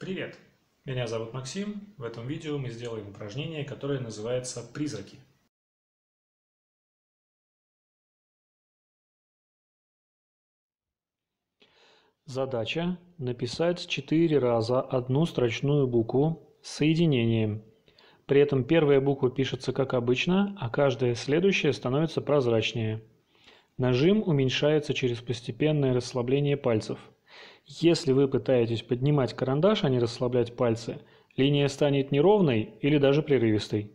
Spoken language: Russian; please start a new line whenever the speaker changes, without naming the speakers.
Привет! Меня зовут Максим. В этом видео мы сделаем упражнение, которое называется «Призраки». Задача – написать 4 раза одну строчную букву с соединением. При этом первая буква пишется как обычно, а каждая следующая становится прозрачнее. Нажим уменьшается через постепенное расслабление пальцев. Если вы пытаетесь поднимать карандаш, а не расслаблять пальцы, линия станет неровной или даже прерывистой.